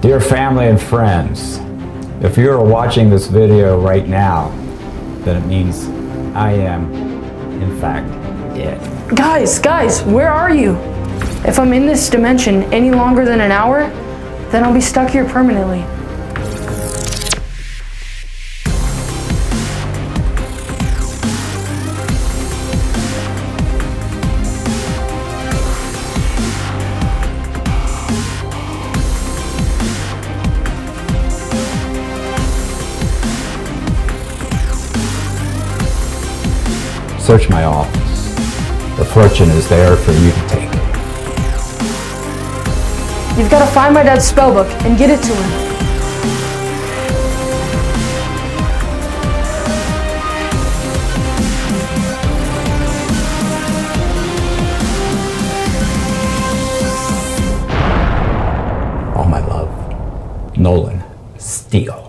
Dear family and friends, if you are watching this video right now, then it means I am, in fact, dead. Guys, where are you? If I'm in this dimension any longer than an hour, then I'll be stuck here permanently. Search my office. The fortune is there for you to take. You've got to find my dad's spellbook and get it to him. All my love, Nolan Steele.